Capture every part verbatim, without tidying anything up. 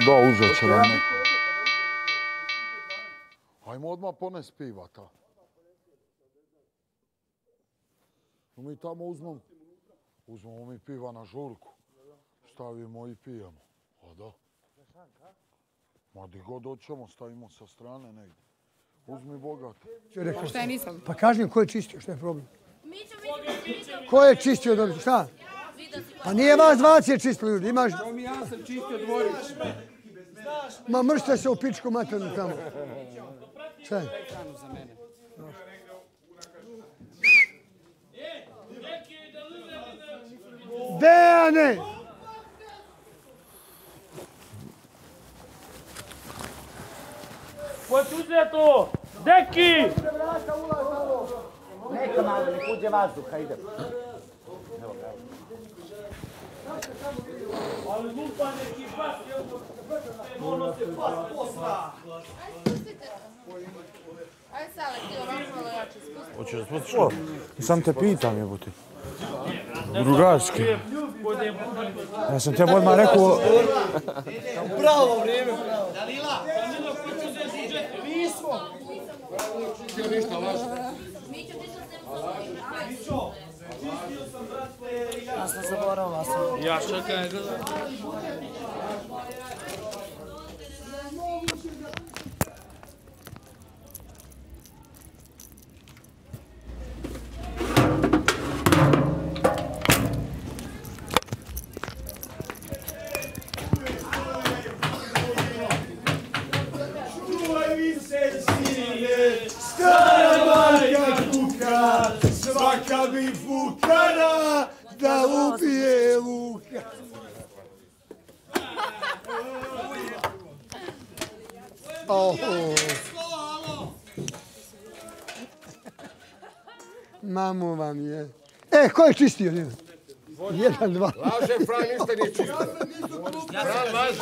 Da, uzet će nam neko. Ajmo odmah ponest piva ta. Mi tamo uzmemo, uzmemo mi piva na žurku. Stavimo i pijemo. A da. Ma di god hoćemo, stavimo sa strane negdje. Uzmi bogate. Šta je nisam? Pa kaži mi ko je čistio, šta je problem? Ko je čistio dobro, šta? Pa nije vas dvaci čistili ljudi, imaš... Ja sam čistio dvorić. Ma mršte se u pičku maternu tamo. Šta je? Dejane! Ko ti uzeti to? Deki! Neka malo, nek uđe vazduha, idem. Ali lupa neki pas, ono se pas posla. Ajde Sale, ti ovako malo jače spusti. Hoćeš da spustiš što? Sam te pitam, jebote. Drugarski. Ja sam tebi odmah rekao... Bravo, vrijeme, bravo. Dalila! Mi smo! Ti ništa laži. Ja sam zaboravila sam. Ja čekaj, gledaj. Stara majka kuka, svaka bi fukara da ubije Luka. Mamu vam je. E, ko je čistio? Jedan, dva. Laže, Fran, ništa nije čisto. Fran laže.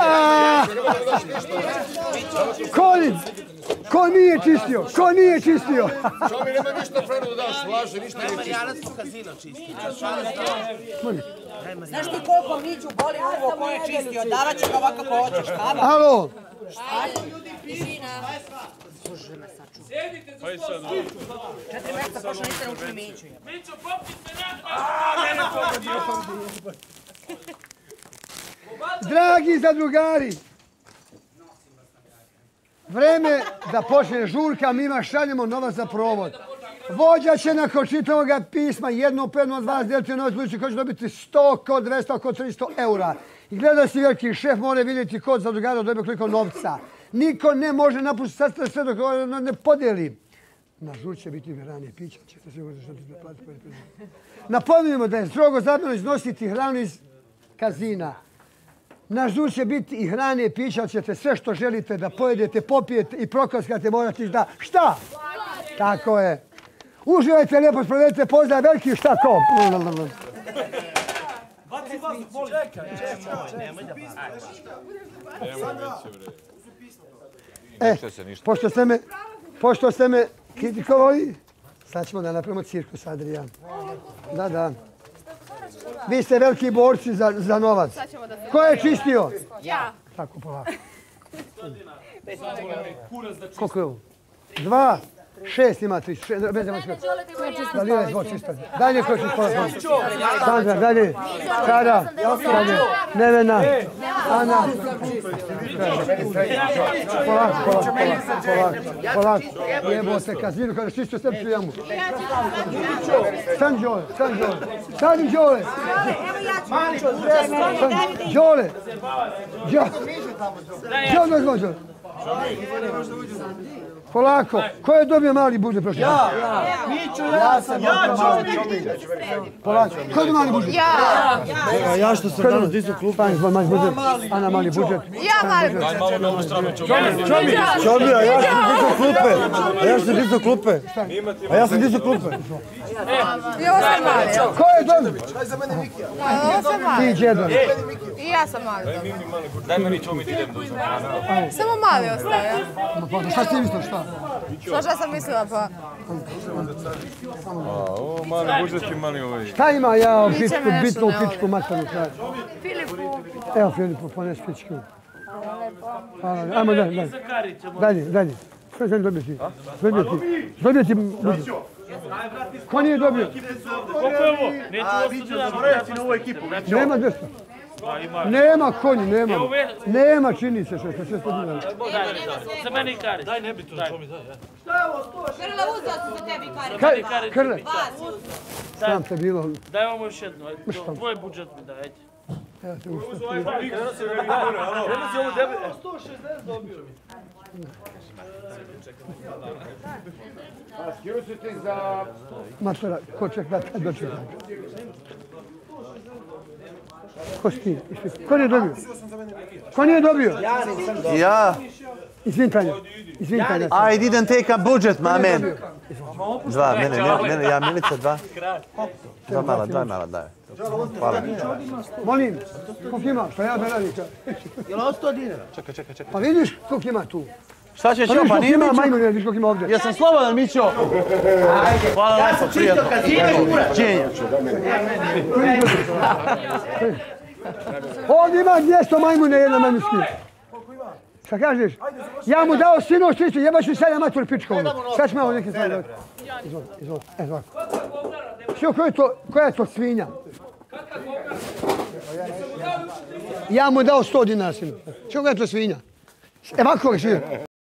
Ko li? Ko nije čistio? Ko nije čistio? Što mi nema ništa Franu da daš? Laže, ništa nije čisto. Marijanac u kazino čisti. Znaš ti koliko Miću boli ovo ko je čistio? Davat će ga ovako ko hoćeš. Alo? Ajde, ljudi, tišina. Sjedite za sto sad. Četiri mjeseca prošlo niste naučili Miću. Mićo, popni se napad! Dragi zadrugari, vreme da počne žurka, mi vam šaljemo novac za provod. Vođa će nakon čitavog pisma jedno po jedno od vas deliti novac, budući ko će dobiti sto, ko dvesta, ko tristo eura. I gleda si veliki šef, mora vidjeti kod zadrugara dobio koliko novca. Niko ne može napustiti sastav sve dok ne podijeli. Na žur će biti hrane i pića, ćete sigurno što ćete platiti. Napominjemo da je strogo zabranjeno iznositi hranu iz kazina. Na žur će biti i hrane i pića, ćete sve što želite da pojedete, popijete i prokoskate, morate da... Šta? Tako je. Uživajte, lijepo sprovedite, pozdrav, veliki šta to? Baci vas, boli. Čekaj, Nemoj da baci. E, pošto ste me, pošto ste me kritikovali, sad ćemo da napravimo cirkus, Adrijan. Da, da. Vi ste veliki borci za, za novac. Ko je čistio? Ja. Tako, polako. Koliko je ovo? Dva, šest ima tri, šest, bez nema čista. Dalila je zbog čista. Daj neko je čista. Sandra, dalje. Kada? Dalje. Nevena. Ana. Polako, polako, polako, polako. Jebo se kazinu kada čisto srpsku jamu. Stani Đole, stani Đole. Stani Đole. Đole. Đole, Đole, Đole. Polako. Ko je dobio mali budžet prošli? Ja, Miću, ja sam. Ja ću. Polako. Ko je dobio mali budžet? Ja. Ja što sam danas disu klupa. Mali budžet. Ana mali budžet. Ja mali budžet. Daj malo na ovu stranu, Čobi, Čobi, a ja sam disu klupe. A ja sam disu klupe. A ja sam disu klupe. I ovo sam mali. Ko je dobio? Ovo sam mali. Ti džedo. I ja sam mali. Daj meni Čomi, ti idem da uzmem. Samo mali ostaje. Šta si mislio, šta? Što šta sam mislila pa? Ovo mali budžet i mali ovaj. Šta ima ja pičku, bitnu pičku maternu kraju? Filipu. Evo Filipu, pones pičku. Hvala, ajmo dalje, dalje. Dalje, dalje. Sve sam dobio ti. Dobio ti. Dobio ti. Ko nije dobio? Koliko je ovo? Neću ovo studira. Morati na ovu ekipu. Nema dvjesto. Nema konji, nema. Nema čini se što se sve dinara. Za meni i karić. Daj, ne bi to, to mi daj. Grla, uzeo sam za tebi karić. Krle, Vas, sam te bilo. Daj vam još jedno. Tvoj budžet mi daj. Evo te ušto. Prenosi ovo devet. sto šezdeset dobio mi. Matora, ko čeka da dočeka? Ko si ti? Ko nije dobio? Ko nije dobio? Ja, Izvin, Tanja. Izvin, Tanja. I didn't take a budget, my man. Dva, mene, mene, mene, ja Milica, dva. Dva mala, dva mala, daj. Hvala. Molim, koliko ima? Pa ja beradim. Jel ovo sto dinara? Čekaj, čekaj, čekaj. Pa vidiš koliko ima tu? Šta ćeš Pa joj, vidiš pa koliko nije ima Mićo? majmun, vidiš koliko ima ovdje. Ja sam slobodan, Mićo. Hvala lepo, prijatno. Činjenja. Ovdje ima dvjesto majmune, jedna majmunski. Šta kažeš? Ja mu dao sinoć tristo, jebaš mi sad ja matur pičko. Sad ćemo ovo neke stvari. Izvoli, izvoli, evo ovako. Što, koja je to, koja je to svinja? Ja mu dao sto dinara sinoć. Što, koja je to svinja? Evo ovako ga svinja.